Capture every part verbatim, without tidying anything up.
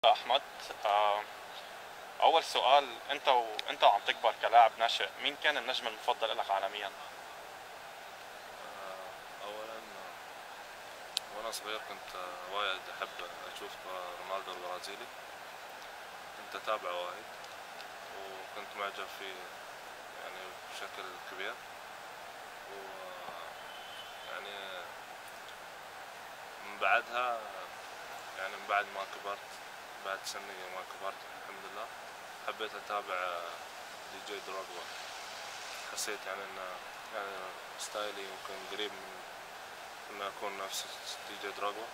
احمد، آه، اول سؤال، انت وانت وعم تكبر كلاعب ناشئ، مين كان النجم المفضل لك عالميا؟ آه، أولا آه، وأنا صغير كنت آه، وايد أحب أشوف آه، رونالدو البرازيلي. كنت أتابعه وايد وكنت معجب فيه يعني بشكل كبير. ويعني من بعدها يعني من بعد ما كبرت، بعد سني ما كبرت الحمد لله، حبيت أتابع آه، دي جي دروغبا. حسيت يعني إنه يعني ستايلي يمكن قريب من إن أكون نفس دي جي دروغبا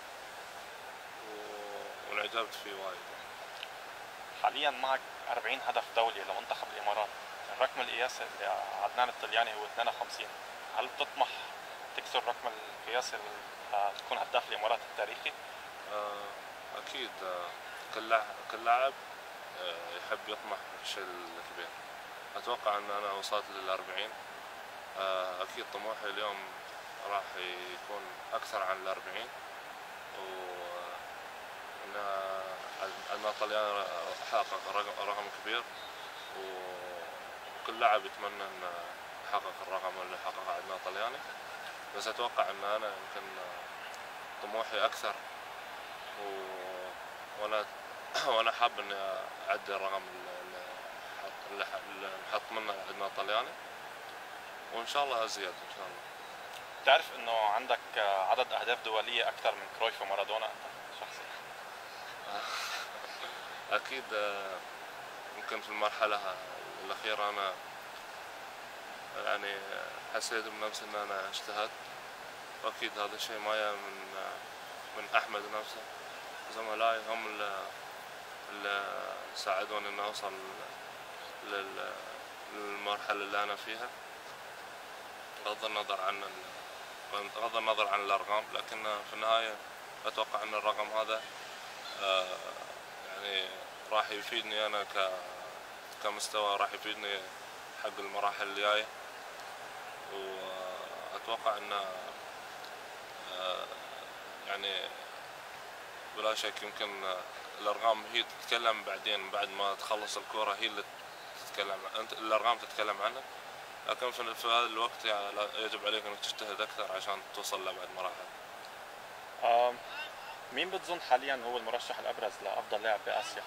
و- وانعجبت فيه وايد يعني. حاليا معك أربعين هدف دولي لمنتخب الامارات. الرقم القياسي لعدنان الطلياني هو اثنين وخمسين. هل بتطمح تكسر رقم القياسي ل- تكون هداف الامارات التاريخي؟ آه، أكيد. آه، كل لاعب كل لاعب آه، يحب يطمح بالشيء الكبير. أتوقع أن أنا وصلت للأربعين. آه، أكيد طموحي اليوم راح يكون أكثر عن الأربعين، وأن أن طليان حقق رقم رقم كبير، وكل لاعب يتمنى أن يحقق الرقم اللي حققه عندنا طلياني. بس أتوقع أن أنا يمكن طموحي أكثر، و... وأنا وأنا حاب إني أعدي الرقم اللي اللي اللي نحط منه عندنا طلياني، وإن شاء الله أزيد إن شاء الله. بتعرف انه عندك آه، عدد اهداف دولية اكثر من كرويف ومارادونا انت شخصيا؟ أكيد. آه، يمكن في المرحلة الأخيرة أنا يعني حسيت بنفسي إن أنا اجتهدت، وأكيد هذا الشيء ما جاي من من أحمد نفسه. زملائي هم اللي, اللي ساعدوني إني أوصل لل- للمرحلة اللي أنا فيها، بغض النظر عن ال- بغض النظر عن الأرقام. لكن في النهاية أتوقع أن الرقم هذا آه، يعني راح يفيدني أنا ك كمستوى، راح يفيدني حق المراحل الجاية. وأتوقع أن آه، يعني بلا شك يمكن آه، الأرقام هي تتكلم بعدين، بعد ما تخلص الكورة هي اللي تتكلم، أنت الأرقام تتكلم عنك. لكن في في هذا الوقت يعني يجب عليك أنك تجتهد أكثر عشان توصل لأبعد مراحل. آه، مين بتظن حاليا هو المرشح الابرز لافضل لاعب باسيا؟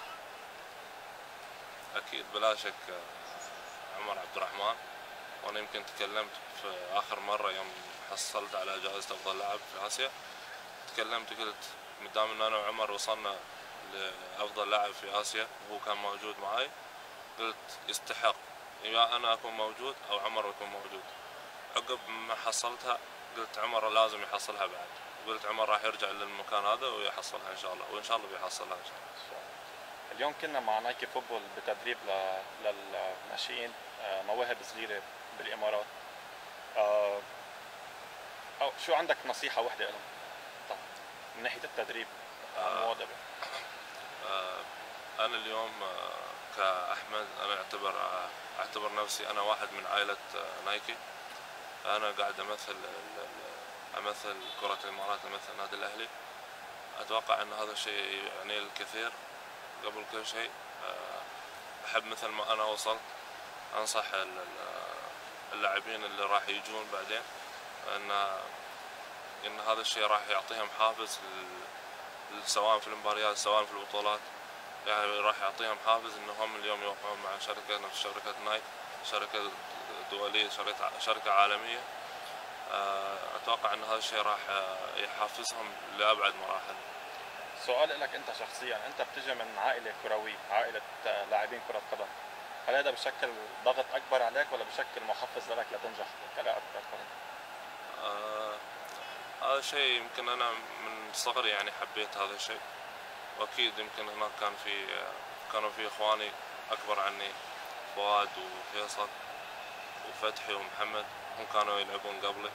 أكيد بلا شك آه، عمر عبد الرحمن. وأنا يمكن تكلمت في آخر مرة يوم حصلت على جائزة أفضل لاعب في آسيا، تكلمت قلت مدام إن أنا وعمر وصلنا لأفضل لاعب في آسيا وهو كان موجود معاي، قلت يستحق يا أنا أكون موجود أو عمر يكون موجود. عقب ما حصلتها قلت عمر لازم يحصلها بعد، وقلت عمر راح يرجع للمكان هذا ويحصلها إن شاء الله، وإن شاء الله بيحصلها إن شاء الله. اليوم كنا مع نايكي فوتبول بتدريب ل- للناشئين، آه، مواهب صغيرة بالإمارات. آه، أو شو عندك نصيحة واحدة لهم من ناحية التدريب آه والمواظبة؟ آه أنا اليوم آه كأحمد أنا أعتبر آه أعتبر نفسي أنا واحد من عائلة آه نايكي. أنا قاعد أمثل ال- ال- أمثل كرة الإمارات، أمثل نادي الأهلي. أتوقع أن هذا الشيء يعني الكثير. قبل كل شيء آه، أحب مثل ما أنا وصلت أنصح ال- ال- اللاعبين اللي راح يجون بعدين أن إن هذا الشيء راح يعطيهم حافز لل- سواء في المباريات سواء في البطولات. يعني راح يعطيهم حافز إنهم اليوم يوقعون مع شركة نفس شركة نايك، شركة دولية، شركة شركة عالمية. آه، أتوقع أن هذا الشيء راح آه، يحفزهم لأبعد مراحل. سؤال لك أنت شخصيا، أنت بتجي من عائلة كروية، عائلة آه، لاعبين كرة قدم. هل هذا بشكل ضغط أكبر عليك ولا بشكل محفز لك لتنجح كلاعب كرة قدم؟ آه، هذا الشيء يمكن أنا من صغري يعني حبيت هذا الشيء. وأكيد يمكن هناك كان في كانوا في إخواني أكبر عني، فؤاد وفيصل وفتحي ومحمد، هم كانوا يلعبون قبلي.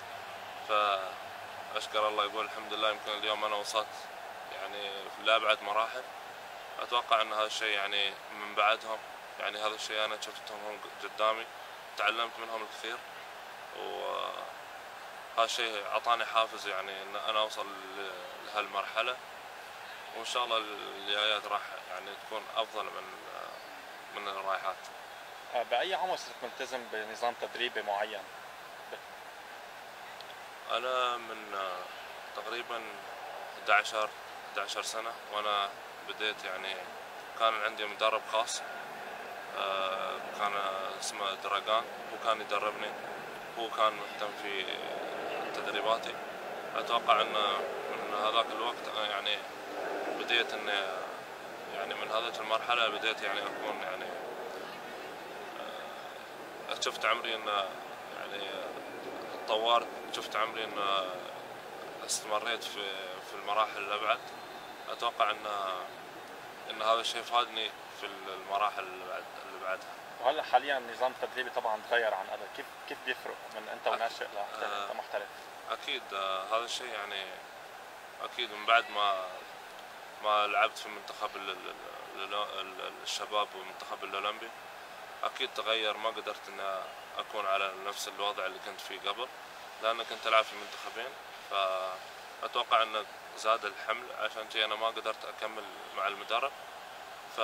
فأشكر الله يقول الحمد لله يمكن اليوم أنا وصلت يعني لأبعد مراحل. أتوقع أن هذا الشيء يعني من بعدهم، يعني هذا الشيء أنا شفتهم هم قدامي، تعلمت منهم الكثير. وهذا الشيء أعطاني حافز يعني أن أنا أوصل لهالمرحلة. وان شاء الله الجايات راح يعني تكون افضل من من الرايحات. آه، بأي عمر صرت ملتزم بنظام تدريبي معين؟ انا من تقريبا احد عشر احد عشر سنة وانا بديت يعني كان عندي مدرب خاص آه، كان اسمه دراجان، هو كان يدربني، هو كان مهتم في تدريباتي. اتوقع ان من هذاك الوقت أنا يعني بديت ان يعني من هذه المرحلة بديت يعني اكون يعني آه، شفت عمري ان يعني تطورت، شفت عمري ان استمريت في في المراحل الابعد. اتوقع ان ان هذا الشيء فادني في المراحل اللي بعد اللي بعدها. وهلا حاليا نظام التدريبي طبعا تغير عن قبل، كيف كيف بيفرق من انت وناشئ آه، لمحترف؟ اكيد آه، هذا الشيء يعني اكيد من بعد ما ما لعبت في منتخب ال- ال- ال- الشباب والمنتخب الاولمبي اكيد تغير، ما قدرت ان اكون على نفس الوضع اللي كنت فيه قبل، لان كنت العب في منتخبين، فاتوقع ان زاد الحمل، عشان كذا انا ما قدرت اكمل مع المدرب. ف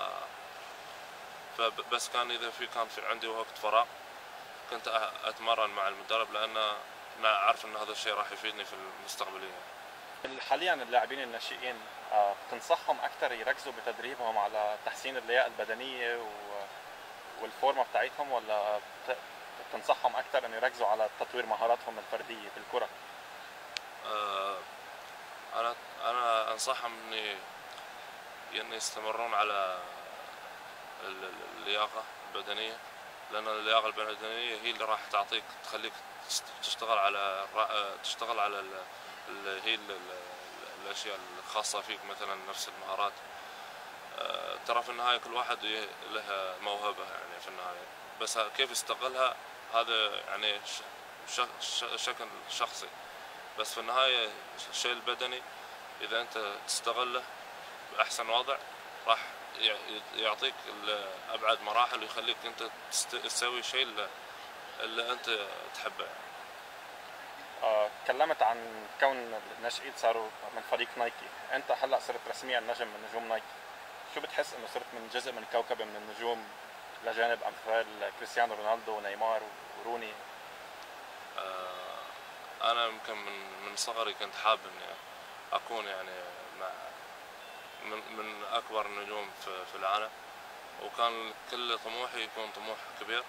فبس كان اذا في كان في عندي وقت فراغ كنت أ- اتمرن مع المدرب، لان انا اعرف ان هذا الشيء راح يفيدني في المستقبليه. حاليا اللاعبين الناشئين آه، بتنصحهم اكثر يركزوا بتدريبهم على تحسين اللياقه البدنيه و- والفورمه بتاعتهم، ولا بت- بتنصحهم اكثر انه يركزوا على تطوير مهاراتهم الفرديه بالكره؟ آه، انا انا انصحهم اني ان يستمرون على ال- ال- اللياقه البدنيه، لان اللياقه البدنيه هي اللي راح تعطيك تخليك تست- تشتغل على الرا- تشتغل على ال- اللي هي ال- ال- الاشياء الخاصه فيك، مثلا نفس المهارات. آه، ترى في النهايه كل واحد ي- له موهبه يعني في النهايه، بس كيف يستغلها هذا يعني ش- ش- ش- شكل شخصي. بس في النهايه الشيء البدني اذا انت تستغله باحسن وضع راح يع- يعطيك ال- ابعد مراحل ويخليك انت تست- تسوي الشيء اللي, اللي انت تحبه. آه، تكلمت عن كون الناشئين صاروا من فريق نايكي، انت هلا صرت رسميا نجم من نجوم نايكي، شو بتحس انه صرت من جزء من كوكبه من النجوم لجانب امثال كريستيانو رونالدو ونيمار وروني؟ آه، انا يمكن من من صغري كنت حابب اني اكون يعني مع من, من اكبر النجوم في, في العالم، وكان كل طموحي يكون طموح كبير.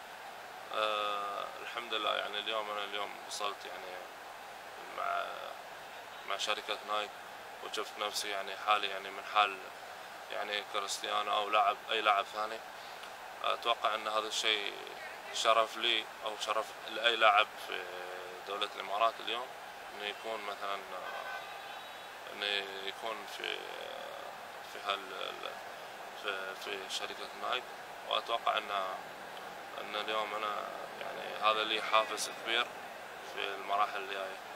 أه الحمد لله يعني اليوم انا اليوم وصلت يعني مع مع شركة نايك، وشفت نفسي يعني حالي يعني من حال يعني كريستيانو او لاعب اي لاعب ثاني. اتوقع ان هذا الشيء شرف لي او شرف لاي لاعب في دولة الامارات اليوم انه يكون مثلا انه يكون في في هال في في شركة نايك. واتوقع ان ان اليوم انا يعني هذا لي حافز كبير في المراحل الجاية.